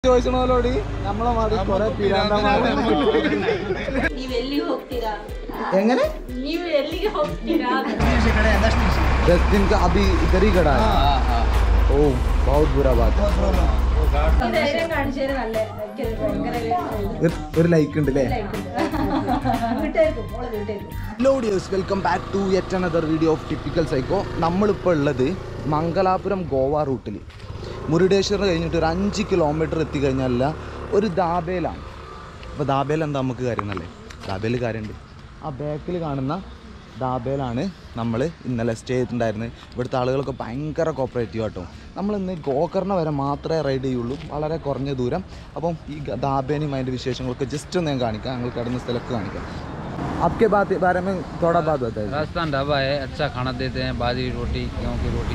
ചോദിച്ചോടി നമ്മളെ മാറി കുറെ എങ്ങനെ अभी इधर ही खड़ा है ओ बहुत बुरा बात ഒരു ലൈക്ക് ഉണ്ട് അല്ലേ hello dears welcome back to yet another video of typical psycho നമ്മളിപ്പോൾ ഉള്ളത് മംഗലാപുരം ഗോവ റൂട്ടിൽ മുരുടേശ്വരം കഴിഞ്ഞിട്ട് ഒരു 5 കിലോമീറ്റർ എത്തിക്കഴിഞ്ഞാൽ ഒരു ദാബേലാണ്. അപ്പോൾ ദാബേൽ എന്താ നമുക്ക് കാര്യമെന്നല്ലേ, ദാബേൽ കാര്യമുണ്ട്. ആ ബാക്കിൽ കാണുന്ന ദാബേലാണ് നമ്മൾ ഇന്നലെ സ്റ്റേ ചെയ്തിട്ടുണ്ടായിരുന്നത്. ഇവിടുത്തെ ആളുകളൊക്കെ ഭയങ്കര കോപ്പറേറ്റീവ് ആട്ടോ. നമ്മളിന്ന് ഗോകർണ വരെ മാത്രമേ റൈഡ് ചെയ്യുള്ളൂ, വളരെ കുറഞ്ഞ ദൂരം. അപ്പം ഈ ദാബേനെയും അതിൻ്റെ വിശേഷങ്ങളൊക്കെ ജസ്റ്റ് ഒന്ന് ഞാൻ കാണിക്കാം, ഞങ്ങൾ കിടന്ന സ്ഥലമൊക്കെ കാണിക്കാം. आपके बारे में थोड़ा बात बताइए. राजस्थान ढाबा है, अच्छा खाना देते हैं, बाजरी रोटी, गेहूँ की रोटी.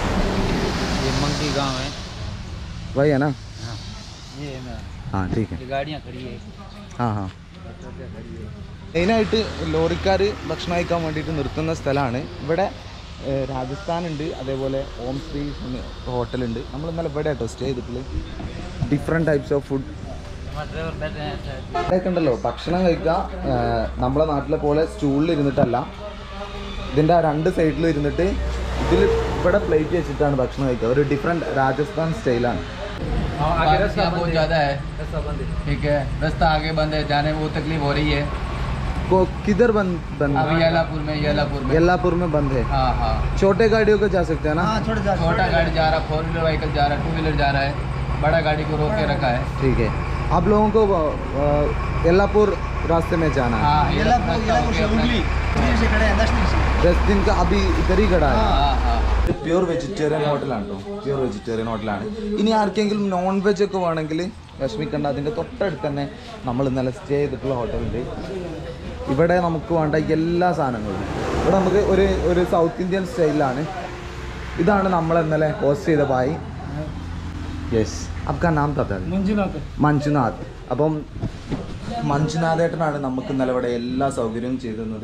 ये मंकी गांव है, वही है ना? हाँ ये है ना. हाँ ठीक है. गाड़ियाँ खड़ी है. हाँ हाँ. മെയിനായിട്ട് ലോറിക്കാർ ഭക്ഷണം കഴിക്കാൻ വേണ്ടിയിട്ട് നിർത്തുന്ന സ്ഥലമാണ് ഇവിടെ. രാജസ്ഥാനുണ്ട്, അതേപോലെ ഓം ശ്രീ ഹോട്ടലുണ്ട്. നമ്മൾ ഇന്നലെ ഇവിടെ കേട്ടോ സ്റ്റേ ചെയ്തിട്ടുള്ളത്. ഡിഫറെൻറ്റ് ടൈപ്സ് ഓഫ് ഫുഡ് ഇവിടെയൊക്കെ ഉണ്ടല്ലോ. ഭക്ഷണം കഴിക്കാം നമ്മളെ നാട്ടിലെ പോലെ സ്റ്റൂളിൽ ഇരുന്നിട്ടല്ല, ഇതിൻ്റെ ആ 2 സൈഡിൽ ഇരുന്നിട്ട് ഇതിൽ ഇവിടെ പ്ലേറ്റ് വെച്ചിട്ടാണ് ഭക്ഷണം കഴിക്കുക. ഒരു ഡിഫറെൻറ്റ് രാജസ്ഥാൻ സ്റ്റൈലാണ്. बहुत ज़्यादा है, ठीक है. रास्ता आगे बंद है, जाने में वो तकलीफ हो रही है. किधर बंद? अभी येलापुर में बंद है. हाँ हाँ. छोटे गाड़ियों को जा सकते हैं ना? छोटा गाड़ी जा रहा, 4 व्हीलर व्हीकल जा रहा, 2 व्हीलर जा रहा है, बड़ा गाड़ी को रोक के रखा है. ठीक है. आप लोगों को येलापुर रास्ते में जाना है. हाँ, येलापुर से हुगली 10 दिन का अभी इधर ही खड़ा है. हाँ हाँ. പ്യൂർ വെജിറ്റേറിയൻ ഹോട്ടലാണ് കേട്ടോ, പ്യൂർ വെജിറ്റേറിയൻ ഹോട്ടലാണ്. ഇനി ആർക്കെങ്കിലും നോൺ വെജ് ഒക്കെ വേണമെങ്കിൽ വിഷമിക്കേണ്ട, അതിൻ്റെ തൊട്ടടുത്ത് തന്നെ നമ്മൾ ഇന്നലെ സ്റ്റേ ചെയ്തിട്ടുള്ള ഹോട്ടലുണ്ട്. ഇവിടെ നമുക്ക് വേണ്ട എല്ലാ സാധനങ്ങളും ഇവിടെ നമുക്ക് ഒരു സൗത്ത് ഇന്ത്യൻ സ്റ്റൈലിലാണ്. ഇതാണ് നമ്മൾ ഇന്നലെ ഹോസ്റ്റ് ചെയ്ത ബായി. യെസ്, आपका नाम था? മഞ്ജുനാഥ്. അപ്പം മഞ്ജുനാഥേട്ടനാണ് നമുക്ക് ഇന്നലെ ഇവിടെ എല്ലാ സൗകര്യവും ചെയ്തിരുന്നത്.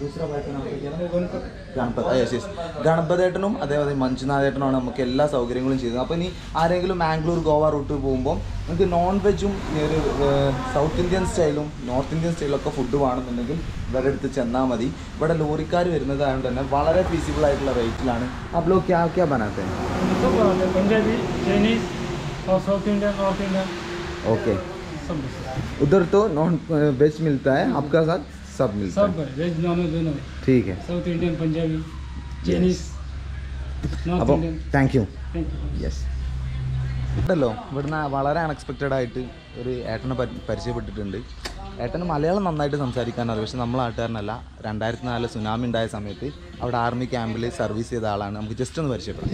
ഗണപതേട്ടനും അതേപോലെ മഞ്ജുനാഥേട്ടനുമാണ് നമുക്ക് എല്ലാ സൗകര്യങ്ങളും ചെയ്തത്. അപ്പോൾ ഇനി ആരെങ്കിലും മാംഗ്ലൂർ ഗോവ റൂട്ട് പോകുമ്പോൾ നമുക്ക് നോൺ വെജും ഒരു സൗത്ത് ഇന്ത്യൻ സ്റ്റൈലും നോർത്ത് ഇന്ത്യൻ സ്റ്റൈലൊക്കെ ഫുഡ് വേണമെന്നുണ്ടെങ്കിൽ ഇവിടെ അടുത്ത് ചെന്നാൽ മതി. ഇവിടെ ലോറിക്കാർ വരുന്നതായതുകൊണ്ട് തന്നെ വളരെ ഫീസിബിൾ ആയിട്ടുള്ള റേറ്റിലാണ്. അപ്പോൾ ക്യാ ബനാത്തെ पंजाबी, चाइनीज और south Indian, north Indian. Okay. उधर तो नॉन वेज मिलता है, आपका साथ सब मिलता सब है, वेज नॉन वेज दोनों. ठीक है. South Indian, Punjabi, Chinese, north അപ്പോൾ Indian. Thank you. Thank you. Yes. ഉണ്ടല്ലോ ഇവിടുന്ന് വളരെ അൺഎക്സ്പെക്റ്റഡ് ആയിട്ട് ഒരു ഏട്ടനെ പരിചയപ്പെട്ടിട്ടുണ്ട്. ഏട്ടന് മലയാളം നന്നായിട്ട് സംസാരിക്കാനറിയാം, പക്ഷെ നമ്മൾ നാട്ടുകാരനല്ല. 2004 സുനാമി ഉണ്ടായ സമയത്ത് അവിടെ ആർമി ക്യാമ്പിൽ സർവീസ് ചെയ്ത ആളാണ്. നമുക്ക് ജസ്റ്റ് ഒന്ന് പരിചയപ്പെടാം.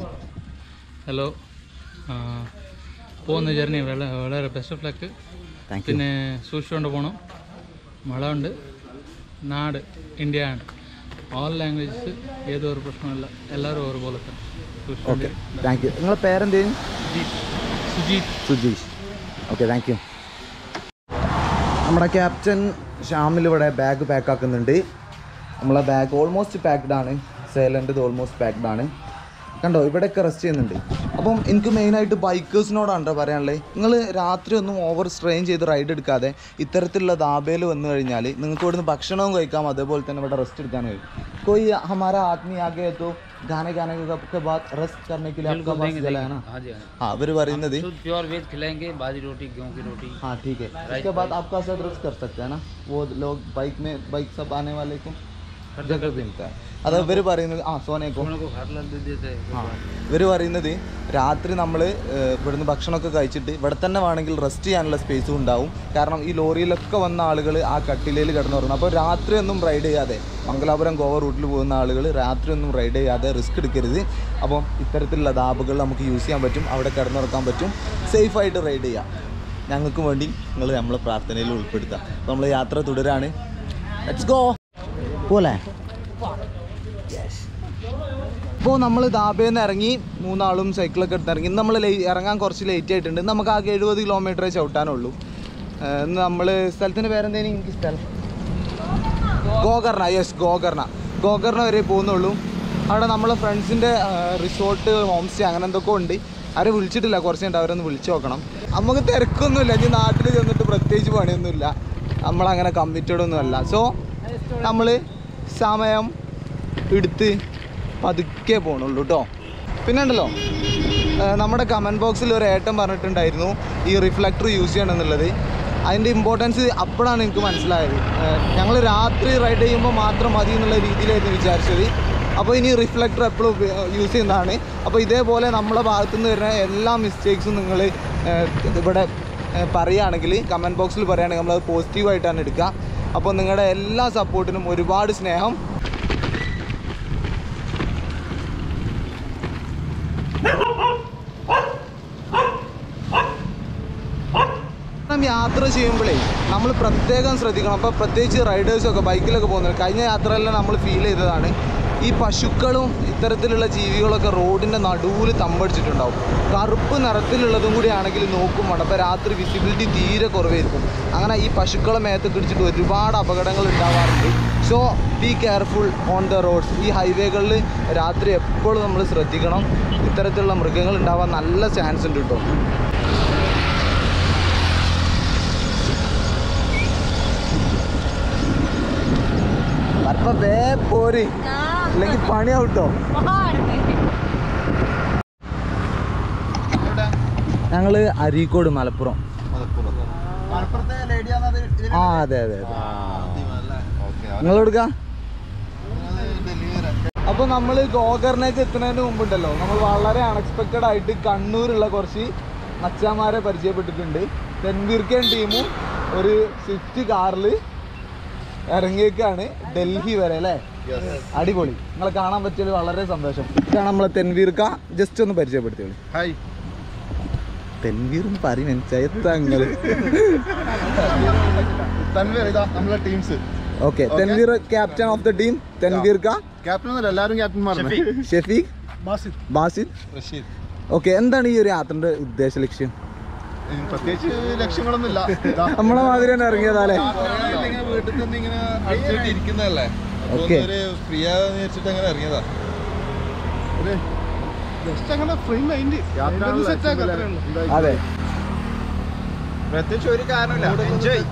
ഹലോ, പോകുന്ന ജേർണി വളരെ best of luck. Thank you. പിന്നെ സൂക്ഷിച്ചുകൊണ്ട് പോകണം. മഴ ഉണ്ട്, നാട് ഇന്ത്യ ആണ്. ഓൾ ലാംഗ്വേജസ് ഏതൊരു പ്രശ്നമില്ല, എല്ലാവരും ഒരുപോലെ തന്നെ. Okay, thank you. നിങ്ങളുടെ പേരെന്തേലും? സുജീഷ്. Okay, thank you. നമ്മുടെ ക്യാപ്റ്റൻ ഷാമിൽ ഇവിടെ ബാഗ് പാക്ക് ആക്കുന്നുണ്ട്. നമ്മളെ ബാഗ് ഓൾമോസ്റ്റ് പാക്ഡ് ആണ്. സൈലൻ്റ് ഓൾമോസ്റ്റ് പാക്ഡ് ആണ്. കണ്ടോ, ഇവിടെയൊക്കെ റെസ്റ്റ് ചെയ്യുന്നുണ്ട്. അപ്പം എനിക്ക് മെയിനായിട്ട് ബൈക്കേഴ്സിനോടാണ് പറയാനുള്ളത്, നിങ്ങൾ രാത്രി ഒന്നും ഓവർ സ്ട്രെയിൻ ചെയ്ത് റൈഡ് എടുക്കാതെ ഇത്തരത്തിലുള്ള ദാബേൽ വന്നു കഴിഞ്ഞാൽ നിങ്ങൾക്ക് ഇവിടുന്ന് ഭക്ഷണവും കഴിക്കാം, അതേപോലെ തന്നെ ഇവിടെ റെസ്റ്റ് എടുക്കാൻ കഴിയും. कोई हमारा आदमी आ गए तो गाने के बाद रेस्ट करने के लिए आपका पास जला है ना? हाँ, അവർ പറയുന്നത് प्योर वेज खिलाएंगे, बाजरी रोटी, गेहूँ की रोटी. हाँ ठीक है. उसके बाद आपका साथ रेस्ट कर सकते हैं ना, वो लोग बाइक सब आने वाले को जगह मिलता है. അത് ഇവർ പറയുന്നത് സോനേക്കോ ഇവർ പറയുന്നത് രാത്രി നമ്മൾ ഇവിടുന്ന് ഭക്ഷണമൊക്കെ കഴിച്ചിട്ട് ഇവിടെ തന്നെ വേണമെങ്കിൽ റെസ്റ്റ് ചെയ്യാനുള്ള സ്പേസും ഉണ്ടാവും. കാരണം ഈ ലോറിയിലൊക്കെ വന്ന ആളുകൾ ആ കട്ടിലയിൽ കിടന്നുറങ്ങും. അപ്പോൾ രാത്രി ഒന്നും റൈഡ് ചെയ്യാതെ, മംഗലാപുരം ഗോവ റൂട്ടിൽ പോകുന്ന ആളുകൾ രാത്രി ഒന്നും റൈഡ് ചെയ്യാതെ റിസ്ക് എടുക്കരുത്. അപ്പോൾ ഇത്തരത്തിലുള്ള ദാബുകൾ നമുക്ക് യൂസ് ചെയ്യാൻ പറ്റും, അവിടെ കിടന്നുറക്കാൻ പറ്റും, സേഫായിട്ട് റൈഡ് ചെയ്യാം. ഞങ്ങൾക്ക് വേണ്ടി നിങ്ങൾ നമ്മളെ പ്രാർത്ഥനയിൽ ഉൾപ്പെടുത്താം. അപ്പോൾ നമ്മൾ യാത്ര തുടരാണ്. Let's go. പോലെ അപ്പോൾ നമ്മൾ ദാബയിൽ നിന്ന് ഇറങ്ങി, 3 ആളും സൈക്കിളൊക്കെ എടുത്ത് ഇറങ്ങി. ഇന്ന് നമ്മൾ ഇറങ്ങാൻ കുറച്ച് ലേറ്റ് ആയിട്ടുണ്ട്. നമുക്ക് ആകെ 70 കിലോമീറ്ററേ ചവിട്ടാനുള്ളൂ. ഇന്ന് നമ്മൾ സ്ഥലത്തിൻ്റെ പേരെന്തേലും എനിക്ക് സ്ഥലം ഗോകർണ. യെസ്, ഗോകർണ വരെ പോകുന്നുള്ളൂ. അവിടെ നമ്മളെ ഫ്രണ്ട്സിൻ്റെ റിസോർട്ട്, ഹോം സ്റ്റേ അങ്ങനെ എന്തൊക്കെ ഉണ്ട്. ആരും വിളിച്ചിട്ടില്ല, കുറച്ച് ഉണ്ട്, അവരൊന്ന് വിളിച്ചു നോക്കണം. നമുക്ക് തിരക്കൊന്നുമില്ല. ഇനി നാട്ടിൽ ചെന്നിട്ട് പ്രത്യേകിച്ച് പണിയൊന്നുമില്ല. നമ്മളങ്ങനെ കമ്മിറ്റഡ് ഒന്നുമല്ല. സോ നമ്മൾ സമയം എടുത്ത് പതുക്കെ പോകണുള്ളൂ കേട്ടോ. പിന്നെ ഉണ്ടല്ലോ, നമ്മുടെ കമൻറ്റ് ബോക്സിൽ ഒരു ഏട്ടൻ പറഞ്ഞിട്ടുണ്ടായിരുന്നു ഈ റിഫ്ലക്ടർ യൂസ് ചെയ്യണമെന്നുള്ളത്. അതിൻ്റെ ഇമ്പോർട്ടൻസ് അപ്പോഴാണ് എനിക്ക് മനസ്സിലായത്. ഞങ്ങൾ രാത്രി റൈഡ് ചെയ്യുമ്പോൾ മാത്രം മതി എന്നുള്ള രീതിയിലായിരുന്നു വിചാരിച്ചത്. അപ്പോൾ ഇനി റിഫ്ലക്ടർ എപ്പോഴും യൂസ് ചെയ്യുന്നതാണ്. അപ്പോൾ ഇതേപോലെ നമ്മളെ ഭാഗത്തു നിന്ന് വരുന്ന എല്ലാ മിസ്റ്റേക്സും നിങ്ങൾ ഇവിടെ പറയുകയാണെങ്കിൽ, കമൻറ്റ് ബോക്സിൽ പറയുകയാണെങ്കിൽ നമ്മളത് പോസിറ്റീവായിട്ടാണ് എടുക്കുക. അപ്പോൾ നിങ്ങളുടെ എല്ലാ സപ്പോർട്ടിനും ഒരുപാട് സ്നേഹം. യാത്ര ചെയ്യുമ്പോഴേ നമ്മൾ പ്രത്യേകം ശ്രദ്ധിക്കണം. അപ്പോൾ പ്രത്യേകിച്ച് റൈഡേഴ്സൊക്കെ ബൈക്കിലൊക്കെ പോകുന്നത്, കഴിഞ്ഞ യാത്രയെല്ലാം നമ്മൾ ഫീൽ ചെയ്തതാണ്. ഈ പശുക്കളും ഇത്തരത്തിലുള്ള ജീവികളൊക്കെ റോഡിൻ്റെ നടുവിൽ തമ്പടിച്ചിട്ടുണ്ടാവും. കറുപ്പ് നിറത്തിലുള്ളതും കൂടി ആണെങ്കിൽ നോക്കും വേണം. അപ്പോൾ രാത്രി വിസിബിലിറ്റി തീരെ കുറവായിരിക്കും. അങ്ങനെ ഈ പശുക്കളെ മേത്ത് പിടിച്ചിട്ട് ഒരുപാട് അപകടങ്ങൾ ഉണ്ടാവാറുണ്ട്. So be careful on the roads. ഈ ഹൈവേകളിൽ രാത്രി എപ്പോഴും നമ്മൾ ശ്രദ്ധിക്കണം. ഇത്തരത്തിലുള്ള മൃഗങ്ങൾ ഉണ്ടാവാൻ നല്ല ചാൻസ് ഉണ്ട് കേട്ടോ. അപ്പൊ വേ പോര്, അല്ലെങ്കിൽ പണിയാവട്ടോ. ഞങ്ങള് അരീക്കോട്, മലപ്പുറം. ആ അതെ അതെ അതെ. നിങ്ങളെടുക്ക. അപ്പൊ നമ്മള് ഗോകർണേക്ക് എത്തുന്നതിന് മുമ്പുണ്ടല്ലോ, നമ്മൾ വളരെ അൺഎക്സ്പെക്റ്റഡ് ആയിട്ട് കണ്ണൂരുള്ള കുറച്ച് മച്ചാന്മാരെ പരിചയപ്പെട്ടിട്ടുണ്ട്. തെൻവീർക്കൻ ടീമും ഒരു സ്വിഫ്റ്റ് കാറിൽ ഇറങ്ങിയേക്കാണ് ഡൽഹി വരെ അല്ലേ. അടിപൊളി. നിങ്ങളെ കാണാൻ പറ്റിയത് വളരെ സന്തോഷം. ഇതാണ് നമ്മളെ തെൻവീർക്ക. ജസ്റ്റ് ഒന്ന് പരിചയപ്പെടുത്തിയോളൂ. ഹായ്. തെൻവീർ എന്ന് പറയും മനസ്സിലായങ്ങള്. Okay, Tanveer captain of the team. തെൻവീർക്ക ക്യാപ്റ്റൻ, എല്ലാവരും ക്യാപ്റ്റന്മാരാണ്. ഷെഫീഖ്, ബാസിദ്, റഷീദ്. ഓക്കെ, എന്താണ് ഈ ഒരു യാത്രയുടെ ഉദ്ദേശ ലക്ഷ്യം? പ്രത്യേകിച്ച് ലക്ഷ്യങ്ങളൊന്നുമില്ല. നമ്മളെ മാതിരി തന്നെ ഇറങ്ങിയതാലേ. വീട്ടിൽ നിന്ന് ഇങ്ങനെ അടിച്ചിട്ട് ഇരിക്കുന്നതല്ലേ, ഫ്രീ ആകാന്ന് വിചാരിച്ചിട്ട് അങ്ങനെ ഇറങ്ങിയതാ. അതെ, പ്രത്യേകിച്ച് ഒരു കാരണമില്ല, എൻജോയ്.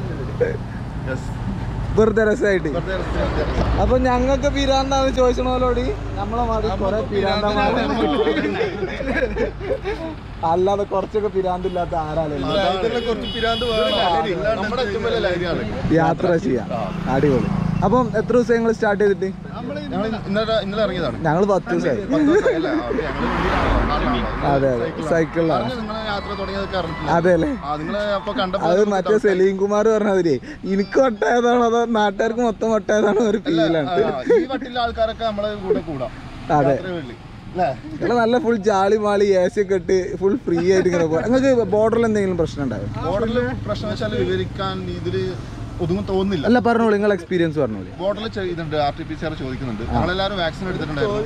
വെറുതെ രസമായിട്ട്. അപ്പൊ ഞങ്ങൾക്ക് പിരാന്താന്ന് ചോദിച്ചോലോടി, നമ്മളെ മാതിരി കുറെ പിരാന്തമാരെ അല്ലാതെ കുറച്ചൊക്കെ പിരാന്തില്ലാത്ത ആരാലും യാത്ര ചെയ്യാം. അടിപൊളി. അപ്പം എത്ര ദിവസം ഞങ്ങൾ സ്റ്റാർട്ട് ചെയ്തിട്ട്? ഇന്നലെ ഇറങ്ങിയതാണ്. ഞങ്ങൾ 10 ദിവസമായി. അതെ അതെ, സൈക്കിളിലാണ്. അതെ അല്ലേ. അത് മറ്റേ സലീം കുമാർ പറഞ്ഞതിലേ, എനിക്ക് വട്ടായതാണോ അതോ നാട്ടുകാർക്ക് മൊത്തം വട്ടായതാണോ ഒരു ഫീലാണ്. അതെ, നല്ല ഫുൾ ജാളി മാളി AC ഒക്കെ ഇട്ട് ഫുൾ ഫ്രീ ആയിട്ട് ഇങ്ങനെ പോകാം. നിങ്ങൾക്ക് ബോർഡറിൽ എന്തെങ്കിലും പ്രശ്നം ഉണ്ടാവും? ബോർഡറിൽ പ്രശ്നം വെച്ചാൽ വിവരിക്കാൻ ഇതില് ഒതുങ്ങും തോന്നുന്നില്ല. അല്ല, പറഞ്ഞോളൂ, നിങ്ങൾ എക്സ്പീരിയൻസ് പറഞ്ഞോളൂ. ബോർഡറിൽ ചെയ്തിട്ടുണ്ട്, RT-PCR ചോദിക്കുന്നുണ്ട്. നമ്മളെല്ലാവരും വാക്സിൻ എടുത്തിട്ടുണ്ടായിരുന്നു.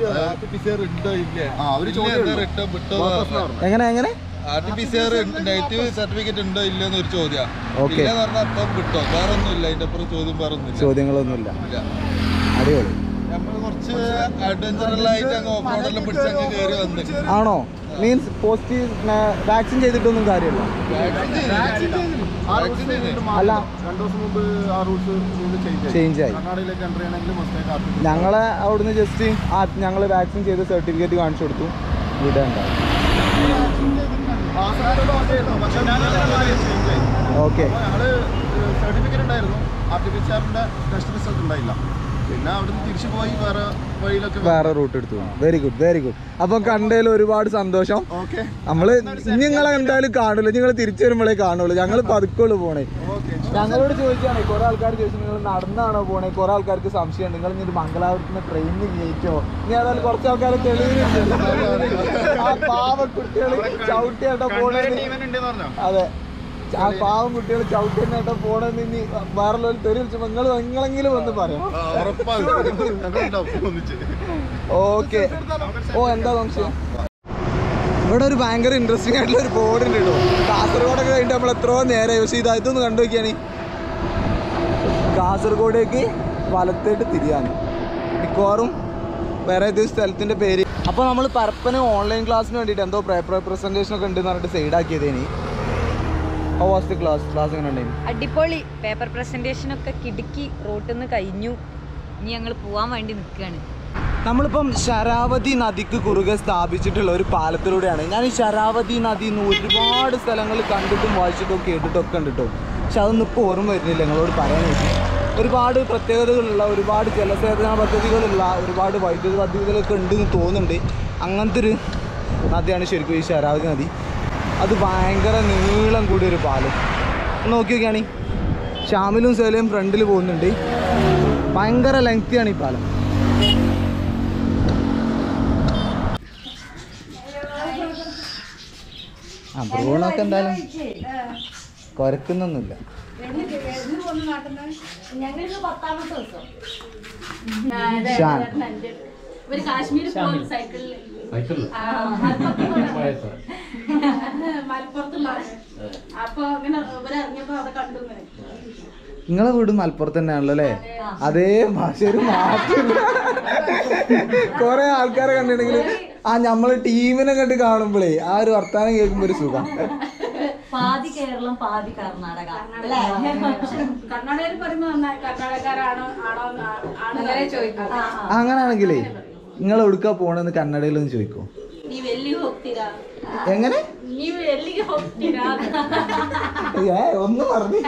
എങ്ങനെ എങ്ങനെ RT-PCR നെഗറ്റീവ് സർട്ടിഫിക്കറ്റ് ഉണ്ടോ ഇല്ലെന്ന് ഒരു ചോദ്യം. വിട്ടോ, വേറെ ഒന്നുമില്ല. അതിന്റെ അപ്പുറം ചോദ്യം വേറെ ഒന്നുമില്ല, ചോദ്യങ്ങളൊന്നുമില്ല. അടിപൊളി. കുറച്ച് അഡ്വഞ്ചറലായിട്ട് അങ്ങ് ഓഫ് റോഡെല്ലാം പിടിച്ചങ്ങ് കയറി വന്ന്. ആണോ? മീൻസ് പോസിറ്റീവ് വാക്സിൻ ചെയ്തിട്ടൊന്നും കാര്യമില്ല. അല്ല, 2 ദിവസം മുമ്പ് ആ റൂൾസ് ചേഞ്ച് ആയി. കർണാടകയിലേക്ക് എൻ്റർ ചെയ്യണമെങ്കിൽ ഞങ്ങളെ അവിടുന്ന് ജസ്റ്റ് ഞങ്ങൾ വാക്സിൻ ചെയ്ത് സർട്ടിഫിക്കറ്റ് കാണിച്ചു കൊടുത്തു, വിടാണ്ടാവും. ഓക്കെ, ഞങ്ങള് സർട്ടിഫിക്കറ്റ് ഉണ്ടായിരുന്നു, RT-PCRന്റെ ടെസ്റ്റ് റിസൾട്ട് ഉണ്ടായില്ല. പിന്നെ അവിടുന്ന് തിരിച്ചു പോയി വേറെ വഴിയിലൊക്കെ വേറെ റൂട്ട് എടുത്തു. Very good, very good. അപ്പൊ കണ്ടതിൽ ഒരുപാട് സന്തോഷം. നമ്മള് നിങ്ങളെ എന്തായാലും കാണൂല, നിങ്ങൾ തിരിച്ചു വരുമ്പോഴേ കാണുള്ളൂ. ഞങ്ങൾ പതുക്കുള്ളൂ പോണേ. ഞങ്ങളോട് ചോദിച്ചാണേ, കുറെ ആൾക്കാർ ചോദിച്ചു നിങ്ങൾ നടന്നാണോ പോണേ. കുറെ ആൾക്കാർക്ക് സംശയം, നിങ്ങൾ ഇനി മംഗലാപുരത്തിന് ട്രെയിനിന് കയറ്റോ. ഇനി ഏതായാലും കുറച്ച് ആൾക്കാർ തെളിവിനുണ്ട്. ആ പാവ കുട്ടികൾ ചവിട്ടിയാട്ടോ പോണേ. അതെ, ആ പാവം കുട്ടികൾ ചവിട്ടിയാട്ടോ പോണെന്ന് ഇനി വേറെ തെറി വിളിച്ചപ്പോ നിങ്ങളെങ്കിലും ഒന്ന് പറയാം. ഓക്കെ. ഓ, എന്താ സംശയം? ഇവിടെ ഒരു ഭയങ്കര ഇൻട്രസ്റ്റിംഗ് ആയിട്ടുള്ള ഒരു ബോർഡ് ഉണ്ട് കേട്ടോ. കാസർഗോഡൊക്കെ കഴിഞ്ഞിട്ട് നമ്മൾ എത്രയോ നേരമായി. പക്ഷേ ഇതൊന്ന് കണ്ടു നോക്കിയാണ്, കാസർഗോഡേക്ക് വലത്തേട്ട് തിരിയാന്ന്. മിക്കവാറും വേറെ ഏതൊരു സ്ഥലത്തിൻ്റെ പേര്. അപ്പോൾ നമ്മൾ പരപ്പന ഓൺലൈൻ ക്ലാസ്സിന് വേണ്ടിയിട്ട് എന്തോ പേപ്പർ പ്രസൻറ്റേഷനൊക്കെ ഉണ്ടെന്ന് പറഞ്ഞിട്ട് സൈഡാക്കിയതേനി. ഹൗ വാസ് ദി ക്ലാസ് എങ്ങനെ ഉണ്ടായിരുന്നു? അടിപൊളി. പേപ്പർ പ്രസന്റേഷൻ ഒക്കെ കിടുക്കി. റോട്ടിൽ നിന്ന് കഴിഞ്ഞു. ഇനി ഞങ്ങൾ പോവാൻ വേണ്ടി നിൽക്കുകയാണ്. നമ്മളിപ്പം ശരാവതി നദിക്ക് കുറുകെ സ്ഥാപിച്ചിട്ടുള്ള ഒരു പാലത്തിലൂടെയാണ്. ഞാൻ ഈ ശരാവതി നദി ഒരുപാട് സ്ഥലങ്ങളിൽ കണ്ടിട്ടും വായിച്ചിട്ടും കേട്ടിട്ടൊക്കെ ഉണ്ട് കേട്ടോ. പക്ഷെ അതൊന്നും ഇപ്പോൾ ഓർമ്മ വരുന്നില്ല നിങ്ങളോട് പറയാനായിട്ട്. ഒരുപാട് പ്രത്യേകതകളുള്ള, ഒരുപാട് ജലസേചന പദ്ധതികളുള്ള, ഒരുപാട് വൈദ്യുതി പദ്ധതികളൊക്കെ ഉണ്ടെന്ന് തോന്നുന്നുണ്ട്. അങ്ങനത്തെ ഒരു നദിയാണ് ശരിക്കും ഈ ശരാവതി നദി. അത് ഭയങ്കര നീളം കൂടിയൊരു പാലം. നോക്കി നോക്കിയാണ് ഷാമിലും സേലയും ഫ്രണ്ടിൽ പോകുന്നുണ്ട്. ഭയങ്കര ലെങ്തിയാണ് ഈ പാലം. ആ ബ്രൂണൊക്കെ എന്തായാലും കുരക്കുന്നൊന്നുമില്ല. ഒരു കാശ്മീർ സൈക്കിളിൽ മലപ്പുറത്തുള്ള അപ്പൊ ഇങ്ങനെ ഇവരിറങ്ങിയപ്പോ അവിടെ കണ്ടു. നിങ്ങളെ വീട് മലപ്പുറത്ത് തന്നെയാണല്ലോ അല്ലേ? അതേ ഭാഷ ഒരു മാറ്റമില്ല. കൊറേ ആൾക്കാരെ കണ്ടിട്ടുണ്ടെങ്കിൽ നമ്മള് ടീമിനെ കണ്ട് കാണുമ്പോഴേ ആ ഒരു വർത്താനം കേൾക്കുമ്പോ ഒരു സുഖം. പാതി കേരളം പാതി കർണാടക. കർണാടകയിൽ പറയുമ്പോ കർണാടകക്കാരാണോ അങ്ങനെ ചോദിക്കും. അങ്ങനാണെങ്കിലേ നിങ്ങൾ എവിടുക്കാ പോണെന്ന് കന്നഡയിലൊന്ന് ചോദിക്കോ. നീ വെല്ലി ಹೋಗ್ತೀರಾ? എങ്ങനെ? നീ വെല്ലിಗೆ ಹೋಗ್ತೀರಾ? ഒന്നും പറഞ്ഞു.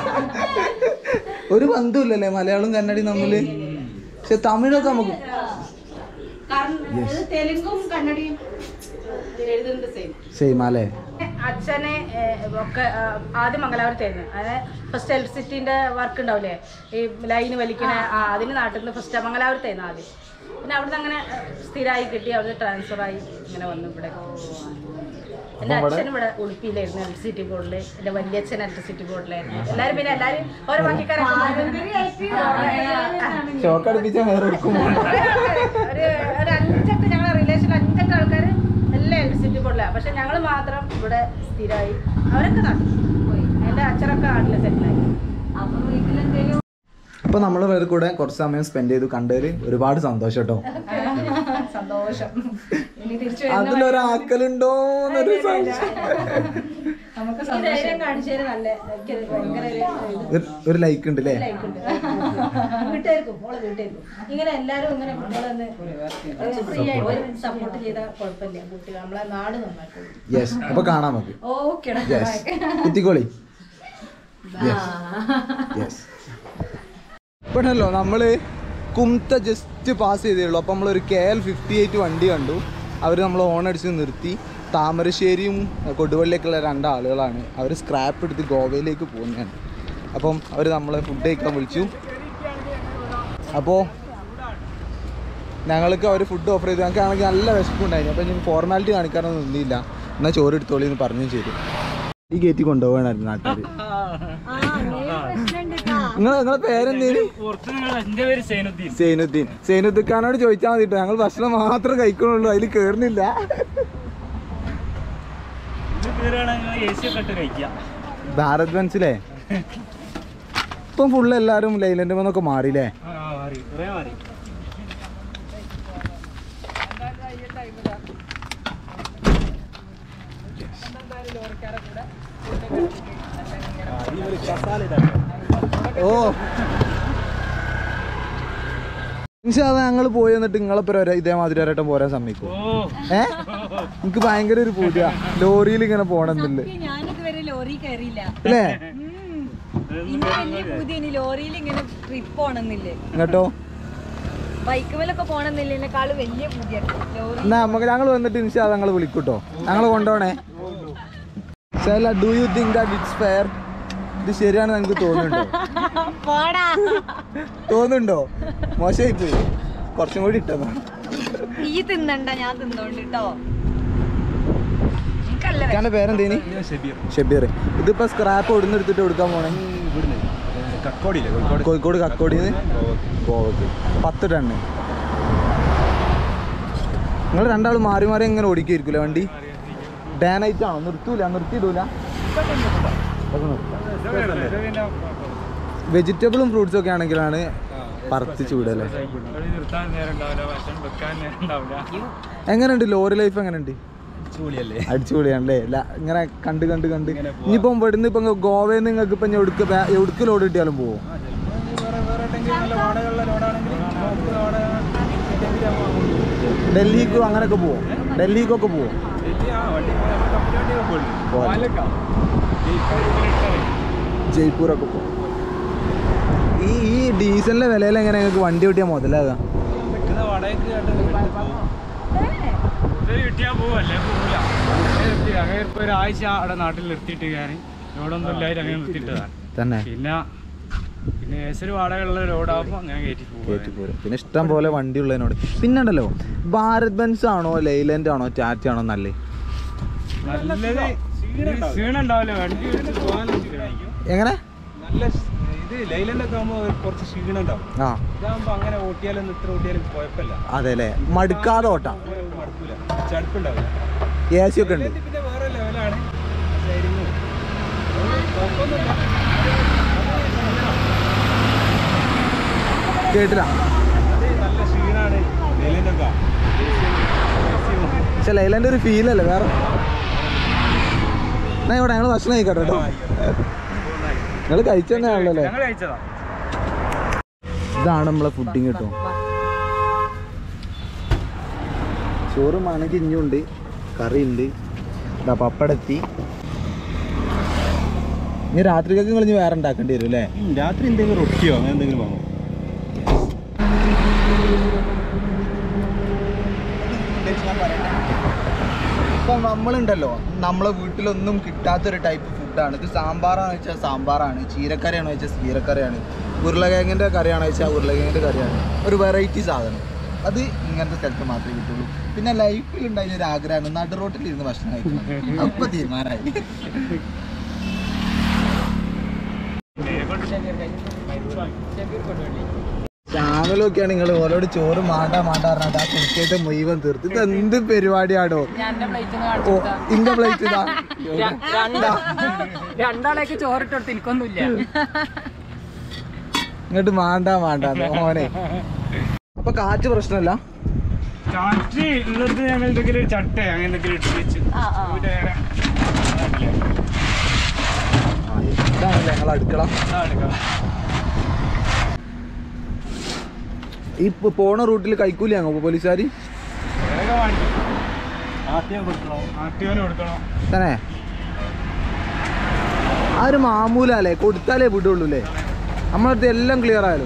ഒരു ബന്ധമില്ലല്ലേ മലയാളം കന്നഡയും തമ്മില്. പക്ഷെ തമിഴൊക്കെ നമുക്ക് തെലുങ്കും കന്നഡയും എഴുതുന്നത് സെയിം അല്ലേ? അച്ഛനെ ഒക്കെ ആദ്യം മംഗലാപുരത്തായിരുന്നു. അതായത് ഫസ്റ്റ് ഇലക്ട്രിസിറ്റിന്റെ വർക്ക് ഉണ്ടാവില്ലേ, ഈ ലൈന് വലിക്കണ, അതിന് നാട്ടിൽ നിന്ന് ഫസ്റ്റ് മംഗലാപുരത്തായിരുന്നു ആദ്യം. പിന്നെ അവിടുന്ന് അങ്ങനെ സ്ഥിരമായി കിട്ടി, അവിടുന്ന് ട്രാൻസ്ഫറായി ഇങ്ങനെ വന്നു ഇവിടെ. എൻ്റെ അച്ഛൻ ഇവിടെ ഉടുപ്പിയിലായിരുന്നു ഇലക്ട്രിസിറ്റി ബോർഡിൽ, എൻ്റെ വലിയച്ഛൻ ഇലക്ട്രിസിറ്റി ബോർഡിലായിരുന്നു. എല്ലാവരും പിന്നെ എല്ലാവരും ഓരോ ബാക്കിക്കാരൊക്കെ ഒരു 5-8 ഞങ്ങളെ റിലേഷൻ 5-8 ആൾക്കാർ എല്ലാം ഇലക്ട്രിസിറ്റി ബോർഡിലാണ്. പക്ഷെ ഞങ്ങൾ മാത്രം ഇവിടെ സ്ഥിരമായി. അവരൊക്കെ നാട്ടിൽ പോയി. എൻ്റെ അച്ഛനൊക്കെ നാട്ടിൽ സെറ്റിലായി. അപ്പം വീട്ടിലെന്തെങ്കിലും അപ്പൊ നമ്മൾ ഇവരുടെ കൂടെ കുറച്ച് സമയം സ്പെൻഡ് ചെയ്തു. കണ്ടതിൽ ഒരുപാട് സന്തോഷം കേട്ടോ. സന്തോഷം. അതിലൊരാക്കലുണ്ടോന്നൊരു ഒരു ലൈക്ക് ഉണ്ട് അല്ലേ? വീട്ടുകാർക്കും ഇങ്ങനെ എല്ലാരും ഇങ്ങനെ ഫ്രീ ആയിട്ട് സപ്പോർട്ട് ചെയ്താൽ കുഴപ്പമില്ല. കുട്ടികൾ നമ്മളെ നാട് നന്നാക്കും. യെസ്. അപ്പൊ കാണാൻ നമുക്ക്. ഓക്കെ. കുത്തിക്കോളി. യെസ്. ഇപ്പോഴല്ലോ നമ്മൾ കുംത്ത ജസ്റ്റ് പാസ് ചെയ്തേ ഉള്ളൂ. അപ്പോൾ നമ്മളൊരു KL 58 വണ്ടി കണ്ടു. അവർ നമ്മൾ ഓണടിച്ച് നിർത്തി. താമരശ്ശേരിയും കൊടുവള്ളിയൊക്കെയുള്ള 2 ആളുകളാണ്. അവർ സ്ക്രാപ്പ് എടുത്ത് ഗോവയിലേക്ക് പോകുന്നതാണ്. അപ്പം അവർ നമ്മളെ ഫുഡ് കഴിക്കാൻ വിളിച്ചു. അപ്പോൾ ഞങ്ങൾക്ക് അവർ ഫുഡ് ഓഫർ ചെയ്തു. ഞങ്ങൾക്കാണെങ്കിൽ നല്ല വിശപ്പുണ്ടായിരുന്നു. അപ്പോൾ ഞാൻ ഫോർമാലിറ്റി കാണിക്കാനൊന്നും നിന്നില്ല. എന്നാൽ ചോറ് എടുത്തോളി എന്ന് പറഞ്ഞു ചെയ്തു. ഈ കയറ്റി കൊണ്ടുപോകണമായിരുന്നു നാട്ടിൽ. നിങ്ങളെ പേരെന്തേലും? സൈനുദ്ദീൻ. സൈനുദ്ദീനോട് ചോദിച്ചാൽ മതി കേട്ടോ. ഞങ്ങൾ ഭക്ഷണം മാത്രമേ കഴിക്കണുള്ളൂ, അതിൽ കേറുന്നില്ല. ഭാരത് ബെൻസിലേ ഇപ്പം ഫുള്ള് എല്ലാവരും ലൈലൻഡ് മെന്നൊക്കെ മാറിയില്ലേ? ഓ ഞങ്ങൾ പോയി എന്നിട്ട് നിങ്ങളെപ്പോ ഇതേമാതിരി ഒരട്ടം പോരാൻ സമ്മതിക്കും? എനിക്ക് ഭയങ്കര ഒരു പൂജ ലോറിയിൽ ഇങ്ങനെ പോണെന്നില്ല അല്ലേ? കേട്ടോ എന്നാ നമുക്ക് ഞങ്ങൾ വന്നിട്ട് ഇൻഷാ ഞങ്ങൾ വിളിക്കൂട്ടോ. ഞങ്ങൾ കൊണ്ടോണേ. Do you think that it's fair? ഇത് ശരിയാണെന്ന് എനിക്ക് തോന്നുന്നുണ്ടോ? മോശമായി പോയി. കുറച്ചും കൂടി ഇട്ടതാ. ഇക്കാന്റെ പേരെന്തേനി? ഷബീർ. ഇതിപ്പോ സ്ക്രാപ്പ് എവിടുന്ന് എടുത്തിട്ട് കൊടുക്കാൻ പോണേ? കോഴിക്കോട് കക്കോടിന്ന് ഗോവക്ക് 10 ടണ്ണ്. നിങ്ങൾ 2 ആൾ മാറി മാറി എങ്ങനെ ഓടിക്കായിരിക്കൂല വണ്ടി? ഡേ നൈറ്റ് ആണോ? നിർത്തിയിടൂല? വെജിറ്റബിളും ഫ്രൂട്ട്സും ഒക്കെ ആണെങ്കിലാണ് പറത്തിച്ചു വിടല്ലേ? എങ്ങനെയുണ്ട് ലോറി ലൈഫ്? എങ്ങനെയുണ്ട്? അടിച്ചുപൊളിയാണല്ലേ? ഇങ്ങനെ കണ്ട് കണ്ട് കണ്ട് ഇനിയിപ്പം ഇവിടുന്ന് ഇപ്പം ഗോവയിൽ നിന്ന് നിങ്ങൾക്ക് ഇപ്പം എവിടുക്ക് ലോഡ് കിട്ടിയാലും പോവും? ഡൽഹിക്കും അങ്ങനെയൊക്കെ പോവും? ഡൽഹിക്കൊക്കെ പോവും? ജയ്പൂരൊക്കെ പോവും. ഈ ഡീസലിന്റെ വിലയിൽ എങ്ങനെ നിങ്ങൾക്ക് വണ്ടി കിട്ടിയാൽ മുതലാകാം? ഒരാഴ്ച അവിടെ നാട്ടിൽ നിർത്തിയിട്ട് ഞാൻ ലോഡൊന്നും ഇല്ലായിട്ട് അങ്ങനെ നിർത്തിയിട്ടതാണ് തന്നെ. പിന്നെ ഏസൊരു വാടകയുള്ള ലോഡാകുമ്പോൾ അങ്ങനെ കയറ്റി പോരും. പിന്നെ ഇഷ്ടം പോലെ വണ്ടി ഉള്ളതിനോട്. പിന്നെ ഉണ്ടല്ലോ, ഭാരത് ബെൻസ് ആണോ ലൈലൻഡ് ആണോ ടാറ്റ ആണോ നല്ലത്? ക്ഷീണുണ്ടാവില്ല വണ്ടി എങ്ങനെ? നല്ല ഇത് ലൈലൻഡൊക്കെ ആകുമ്പോൾ കുറച്ച് ക്ഷീണം ഉണ്ടാവും. ഇതാകുമ്പോൾ അങ്ങനെ ഓട്ടിയാലൊന്നും ഇത്ര ഓട്ടിയാലും കുഴപ്പമില്ല. അതെ അല്ലേ? മടുക്കാതെ ഓട്ടാം, മടുക്കൂല, ചടുപ്പുണ്ടാവില്ല. AC ഒക്കെ ഉണ്ട്. പിന്നെ വേറെ ലെവലാണ്. കുഴപ്പമൊന്നുമില്ല. കേട്ടില്ല? നല്ല ക്ഷീണാണ് ലൈലൻഡൊക്കെ. പക്ഷെ ലൈലൻഡ് ഒരു ഫീലല്ലേ വേറെ. എന്നാ ഇവിടെ ഞങ്ങൾ ഭക്ഷണം കഴിക്കട്ടെ കേട്ടോ. നിങ്ങൾ കഴിച്ചു തന്നെയാണല്ലോ അല്ലേ? ഇതാണ് നമ്മളെ ഫുഡിങ് കേട്ടോ. ചോറ് മണക്ക് ഇഞ്ഞുണ്ട്, കറി ഉണ്ട്, പപ്പടെത്തി. ഇനി രാത്രിക്കൊക്കെ നിങ്ങൾ ഇനി വേറെ ഉണ്ടാക്കേണ്ടി വരും അല്ലേ? രാത്രി എന്തെങ്കിലും റൊട്ടിയോ അങ്ങനെ എന്തെങ്കിലും വാങ്ങും. ഇപ്പം നമ്മളുണ്ടല്ലോ, നമ്മളെ വീട്ടിലൊന്നും കിട്ടാത്തൊരു ടൈപ്പ് ഫുഡാണ് ഇത്. സാമ്പാറാണെന്ന് വെച്ചാൽ സാമ്പാറാണ്, ചീരക്കറിയാണെന്ന് വെച്ചാൽ ചീരക്കറിയാണ്, ഉരുളക്കിഴങ്ങിൻ്റെ കറിയാണെന്ന് വെച്ചാൽ ഉരുളക്കിഴങ്ങിൻ്റെ കറിയാണ്. ഒരു വെറൈറ്റി സാധനം അത് ഇങ്ങനത്തെ സ്ഥലത്ത് മാത്രമേ കിട്ടുള്ളൂ. പിന്നെ ലൈഫിൽ ഉണ്ടായ ഒരു ആഗ്രഹമാണ് നടു റോട്ടിലിരുന്ന് ഭക്ഷണം കഴിക്കണം. അപ്പം തീരുമാനമായി. ചാനലൊക്കെയാണ് നിങ്ങൾ ഓരോട് ചോറ് മാണ്ട പറഞ്ഞാൽ ആ കുടിക്കേറ്റ് മുഴുവൻ തീർത്ത്. ഇത് എന്ത് പരിപാടിയാണോ? ഇന്റെ പ്ലേറ്റ് ഇതാ, രണ്ടാളേക്ക് ചോറിട്ടെടുത്ത് എനിക്കൊന്നുമില്ല. ഇങ്ങോട്ട് മാണ്ട മോനെ. അപ്പൊ കാറ്റ് പ്രശ്നമല്ല? കാറ്റ് ഉള്ളത് ഞങ്ങൾ എന്തെങ്കിലും ചട്ട അങ്ങനെ എന്തെങ്കിലും ഇട്ട് വെച്ച് ഇതാണല്ലേ ഞങ്ങൾ അടുക്കള. ഈ പോണ റൂട്ടിൽ കൈക്കൂലി അങ്ങോ പോലീസുകാർ തന്നെ? ആ ഒരു മാമൂലല്ലേ, കൊടുത്താലേ വിടുള്ളൂ അല്ലേ? നമ്മളടുത്ത് എല്ലാം ക്ലിയർ ആയാലും.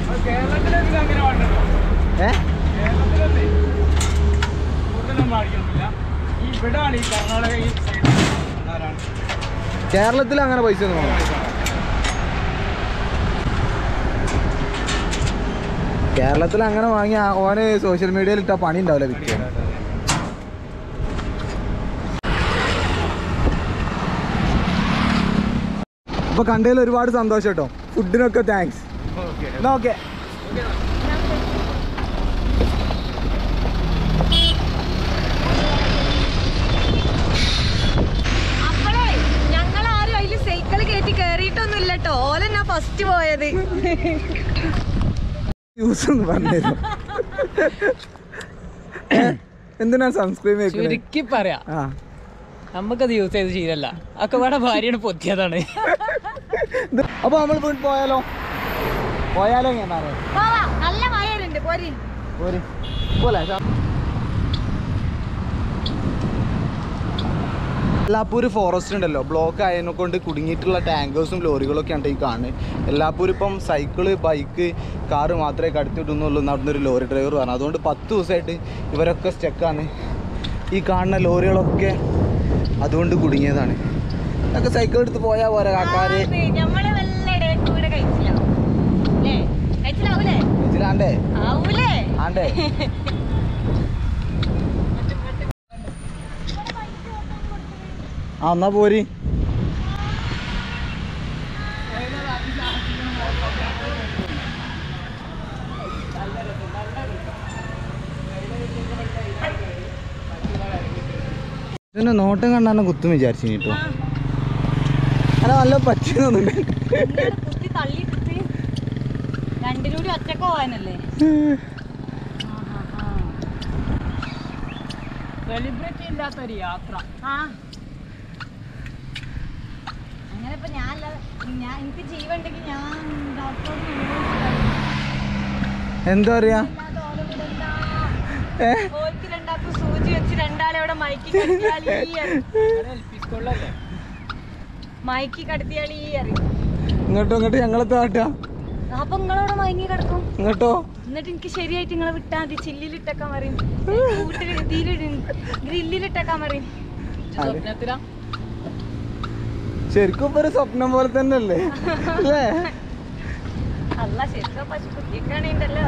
കേരളത്തിൽ അങ്ങനെ പൈസ ഒന്നും വേണം. കേരളത്തിൽ അങ്ങനെ വാങ്ങി ഓന് സോഷ്യൽ മീഡിയയിൽ ഇട്ടാ പണി ഉണ്ടാവില്ല വിൽക്കാൻ. അപ്പൊ കണ്ടതിൽ ഒരുപാട് സന്തോഷം കേട്ടോ. ഫുഡിനൊക്കെ താങ്ക്സ്. ഓക്കെ. ഞങ്ങളാരും അതില് സൈക്കിൾ കയറ്റി കേറിയിട്ടൊന്നുമില്ല കേട്ടോ. ഓലെന്നാ ഫസ്റ്റ് പോയത്. യൂസ് ഒന്ന് പറഞ്ഞു എന്തിനാ സൺസ്ക്രീൻ ചുരുക്കി പറയാ, നമുക്കത് യൂസ് ചെയ്ത് ശീലല്ല. ഒക്കെ വേറെ ഭാര്യയാണ് പൊത്തിയതാണ്. അപ്പൊ നമ്മൾ പോയാലോ എങ്ങനെ നല്ല മഴയുണ്ട്. പോലെ എല്ലാപ്പൂര് ഫോറസ്റ്റ് ഉണ്ടല്ലോ, ബ്ലോക്ക് ആയതിനെ കൊണ്ട് കുടുങ്ങിയിട്ടുള്ള ടാങ്കേഴ്സും ലോറികളൊക്കെ ഉണ്ട് ഈ കാണുന്നത്. എല്ലാപ്പൂര് ഇപ്പം സൈക്കിള്, ബൈക്ക്, കാറ് മാത്രമേ കടത്തിവിട്ടുന്നുള്ളൂ എന്ന് അവിടുന്ന് ഒരു ലോറി ഡ്രൈവർ പറഞ്ഞു. അതുകൊണ്ട് 10 ദിവസമായിട്ട് ഇവരൊക്കെ സ്റ്റക്കാണ്. ഈ കാണുന്ന ലോറികളൊക്കെ അതുകൊണ്ട് കുടുങ്ങിയതാണ്. ഇതൊക്കെ സൈക്കിൾ എടുത്ത് പോയാൽ പോരാ കാക്കാര്. കഴിച്ചില്ലാണ്ടേ ആണ്ടേ. എന്നാ പോരി. ഇതിന്റെ നോട്ടം കണ്ടാണ് കുത്തും വിചാരിച്ചു കേട്ടോ. അല്ല നല്ല പറ്റിയൊന്നുണ്ട്. രണ്ടിലൂടെ ഒറ്റക്ക് പോവാനല്ലേ? സെലിബ്രിറ്റി ഇല്ലാത്തൊരു യാത്ര. അങ്ങനെ ഇപ്പൊ ഞാൻ എനിക്ക് ജീവണ്ടെങ്കിൽ ഞാൻ ഡോക്ടറോട് എന്താ പറയാ രണ്ടാക്കും സൂചി വെച്ച് രണ്ടാളെ അവിടെ മയക്കി കടത്തിയാളീ അറിയും. ഇങ്ങോട്ടോ ഇങ്ങോട്ട് ഞങ്ങളത്തെ കാട്ടാ. അപ്പൊ നിങ്ങളവിടെ മയങ്ങി കിടക്കും. ഇങ്ങോട്ടോ എന്നിട്ട് എനിക്ക് ശരിയായിട്ട് നിങ്ങളെ വിട്ടാ മതി. ചില്ലിലിട്ടേക്കാൻ പറയും, ഗ്രില്ലിലിട്ടേക്കാൻ പറയും. സ്വപ്നത്തിലാ ശരിക്കും ഇപ്പൊ ഒരു സ്വപ്നം പോലെ തന്നെ അല്ലേ അല്ലേ? അല്ല ശരിക്കും പശു കുട്ടിയൊക്കെയാണല്ലോ.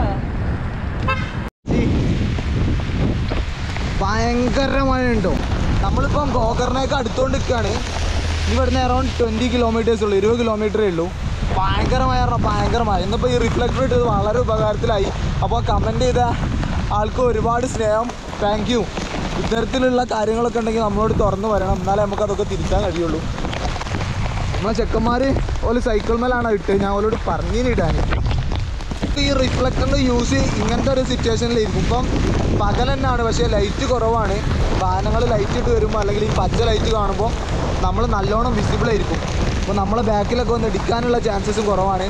ഭയങ്കര മഴയുണ്ടോ? നമ്മളിപ്പം ഗോകർണയൊക്കെ അടുത്തോണ്ട് നിൽക്കുകയാണ്. ഇവിടുന്ന് അറൗണ്ട് 20 കിലോമീറ്റേഴ്സ് ഉള്ളൂ, 20 കിലോമീറ്ററേ ഉള്ളൂ. ഭയങ്കര മഴ പറഞ്ഞാൽ ഭയങ്കര മഴ. ഇന്നിപ്പോൾ ഈ റിഫ്ലക്ടർ ഇട്ടത് വളരെ ഉപകാരത്തിലായി. അപ്പോൾ കമൻറ്റ് ചെയ്ത ആൾക്ക് ഒരുപാട് സ്നേഹം, താങ്ക് യു. ഇത്തരത്തിലുള്ള കാര്യങ്ങളൊക്കെ ഉണ്ടെങ്കിൽ നമ്മളോട് തുറന്നു വരണം, എന്നാലേ നമുക്കതൊക്കെ തിരിച്ചാൻ കഴിയുള്ളൂ. നമ്മളെ ചെക്കന്മാർ ഒരു സൈക്കിൾ മേലാണ് ഇട്ട്, ഞാൻ അവരോട് പറഞ്ഞിടാൻ. ഈ റിഫ്ലക്ടറിൻ്റെ യൂസ് ഇങ്ങനത്തെ ഒരു സിറ്റുവേഷനിലിരിക്കും. ഇപ്പം പകൽ തന്നെയാണ്, പക്ഷേ ലൈറ്റ് കുറവാണ്. വാഹനങ്ങൾ ലൈറ്റ് ഇട്ട് വരുമ്പോൾ അല്ലെങ്കിൽ ഈ പച്ച ലൈറ്റ് കാണുമ്പോൾ നമ്മൾ നല്ലോണം വിസിബിൾ ആയിരിക്കും. അപ്പോൾ നമ്മളെ ബാക്കിലൊക്കെ ഒന്ന് ഇടിക്കാനുള്ള ചാൻസസും കുറവാണ്.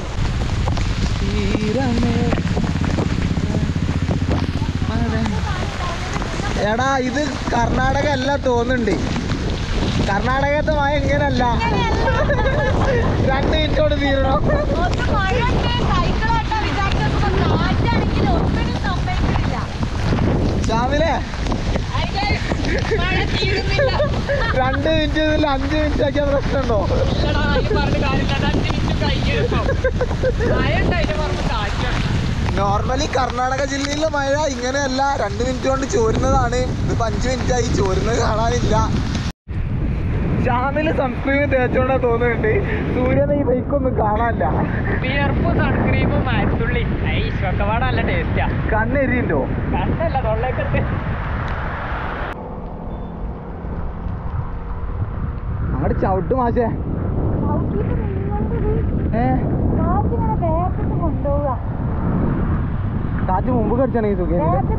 എടാ ഇത് കർണാടക അല്ല തോന്നുന്നുണ്ട്. കർണാടകത്തെ മഴ ഇങ്ങനല്ല. 2 മിനിറ്റോട് തീരണം. ശ്യാമിലെ 2 മിനിറ്റ് 5 മിനിറ്റ് ആക്കിയ പ്രശ്നമുണ്ടോ? നോർമലി കർണാടക ജില്ലയിലെ മഴ ഇങ്ങനെയല്ല, 2 മിനിറ്റ് കൊണ്ട് ചോരുന്നതാണ്. ഇതിപ്പോൾ 5 മിനിറ്റായി ചോരുന്നത് കാണാനില്ല. ശ്യാമില് സൺസ്ക്രീം തേച്ചോണ്ടാ തോന്നുന്നുണ്ട്. സൂര്യനെ ഈ ബൈക്കൊന്നും കാണാനില്ല. വിയർപ്പും സൺസ്ക്രീമും മരത്തുള്ളി ഒക്കെപാടെ നല്ല ടേസ്റ്റാ. കണ്ണെരിയുണ്ടോ? കണ്ടല്ല തൊള്ളേക്കത്ത്. അങ്ങോട്ട് ചവിട്ട് മാഷേ. കാറ്റ് മുമ്പ് കടിച്ചാണെങ്കിൽ സുഖം.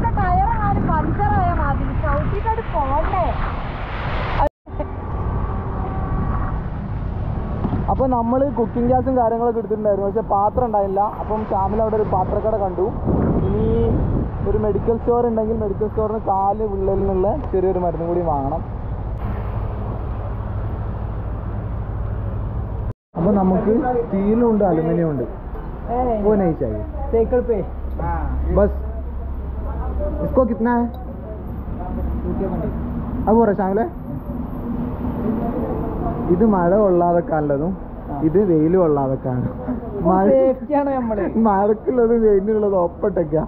അപ്പോൾ നമ്മൾ കുക്കിംഗ് ഗ്യാസും കാര്യങ്ങളൊക്കെ എടുത്തിട്ടുണ്ടായിരുന്നു, പക്ഷെ പാത്രം ഉണ്ടായില്ല. അപ്പം ശ്യാമിൽ അവിടെ ഒരു പാത്രക്കട കണ്ടു. ഇനി ഒരു മെഡിക്കൽ സ്റ്റോർ ഉണ്ടെങ്കിൽ മെഡിക്കൽ സ്റ്റോറിന് 4 വിള്ളലിൽ നിന്നുള്ള ചെറിയൊരു മരുന്നും കൂടി വാങ്ങണം. അപ്പോൾ നമുക്ക് സ്റ്റീലും ഉണ്ട് അലുമിനിയം ഉണ്ട്. वो नहीं चाहिए साइकिल पे बस. इसको कितना है? अब हो रहा शामिले. ഇത് മഴ കൊള്ളാതെക്കാനുള്ളതും ഇത് വെയിൽ കൊള്ളാതെക്കാണ്. മഴക്കുള്ളതും വെയിലുള്ളതും ഒപ്പട്ടൊക്കെ.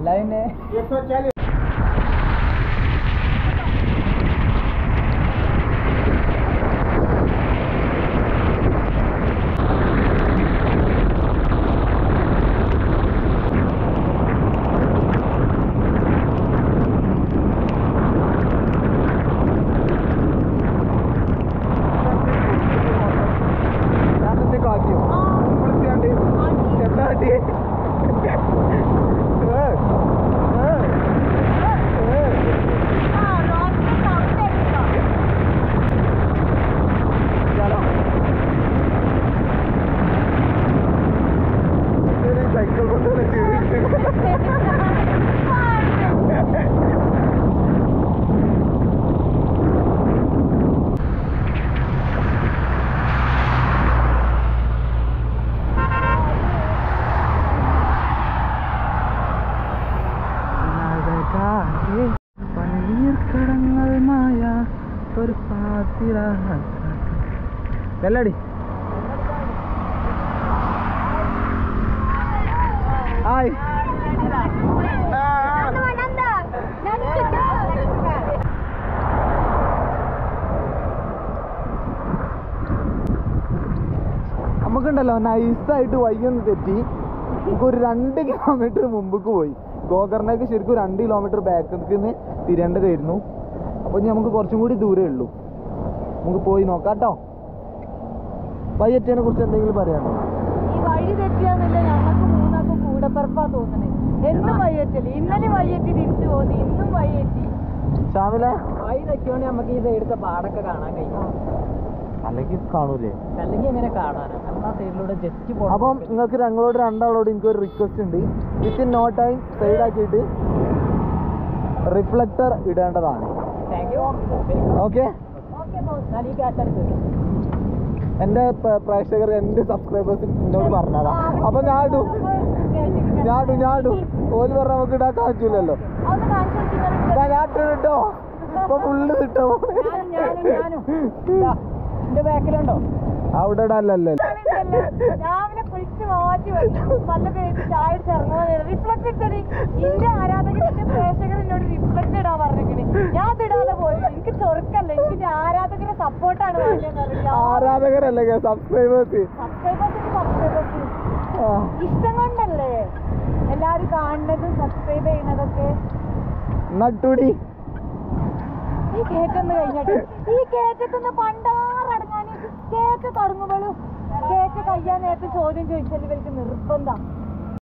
വെള്ളടി. ഹായ്. നമുക്കുണ്ടല്ലോ നൈസായിട്ട് വൈകൊന്ന് തെറ്റി. നമുക്കൊരു 2 കിലോമീറ്റർ മുമ്പേക്ക് പോയി. ഗോകർണയ്ക്ക് ശരിക്കും 2 കിലോമീറ്റർ ബാക്കിലേക്ക് നിന്ന് തിരേണ്ടതായിരുന്നു. അപ്പോൾ ഇനി നമുക്ക് കുറച്ചും കൂടി ദൂരേ ഉള്ളൂ. നമുക്ക് പോയി നോക്കാം കേട്ടോ. വഴിയെറ്റിനെ കുറിച്ച് എന്തെങ്കിലും പറയാനോ? ഈ വഴി തെറ്റിയാന്നില്ല, ഞങ്ങൾക്ക് 3 കൂടപ്പറപ്പാ തോന്നണേ. എന്നും വഴിയെറ്റല്. ഇന്നലെ വഴിയെറ്റി തിരിച്ചു പോന്നു, ഇന്നും വഴിയെറ്റി. ശ്യാമിലെ വഴി നോക്കിയോണ്ട് നമുക്ക് ഈ സൈഡത്തെ പാടൊക്കെ കാണാൻ കഴിയും. അല്ലെങ്കിൽ കാണൂലേ? അല്ലെങ്കിൽ എങ്ങനെ കാണാനാ? നമ്മൾ ആ സൈഡിലൂടെ ജസ്റ്റ് പോകണം. അപ്പം നിങ്ങൾക്ക് ഞങ്ങളോട് രണ്ടാളോട് എനിക്കൊരു റിക്വസ്റ്റ് ഉണ്ട്. വിത്തിൻ നോ ടൈം സൈഡാക്കിയിട്ട് റിഫ്ലക്ടർ ഇടേണ്ടതാണ്. ഓക്കെ? എൻ്റെ പ്രേക്ഷകർ, എൻ്റെ സബ്സ്ക്രൈബേഴ്സ് എന്നോട് പറഞ്ഞതാ. അപ്പം ഞാൻ ഇടും. ഓല് പറഞ്ഞ നമുക്ക് ഇടാൻ പറ്റൂലല്ലോ. ഞാൻ ഇട്ടോ ഇപ്പൊ ഫുള്ള് കിട്ടോ. അവിടെ ഇടാനല്ലേ? രാവിലെ കുളിച്ച് മാറ്റി നല്ല പേര് ചായ ഇറങ്ങുമ്പോൾ റിഫ്ലക്ട് ഇട്ടത് എന്റെ ആരാധകരുടെ പ്രേക്ഷകർ എന്നോട് റിഫ്ലക്ട് ഇടാൻ പറഞ്ഞിരിക്കണേ. ഞാൻ ഇടാതെ പോയി. എനിക്ക് ചൊറുക്കല്ല, എനിക്ക് ആരാധകരുടെ സപ്പോർട്ടാണ് വേണ്ടതെന്ന്. ആരാധകരല്ലേ, സബ്സ്ക്രൈബേഴ്സ്. ഇഷ്ടം കൊണ്ടല്ലേ എല്ലാരും കാണുന്നതും സബ്സ്ക്രൈബ് ചെയ്യുന്നതൊക്കെ. നട്ടുടി ഈ കേക്കൊന്ന് കഴിഞ്ഞിട്ട് ഈ കേക്കൊന്ന് പണ്ടാറടങ്ങാൻ കേക്ക് തുടങ്ങുമ്പോഴും കേക്ക് കഴിയാൻ നേരത്തെ ചോദ്യം ചോദിച്ചാൽ ഇവർക്ക് നിർബന്ധം.